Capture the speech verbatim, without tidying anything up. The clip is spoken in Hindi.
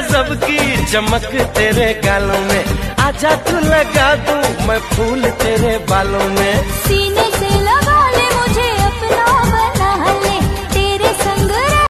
गजब की चमक तेरे गालों में, आजा तू लगा दूं मैं फूल तेरे बालों में।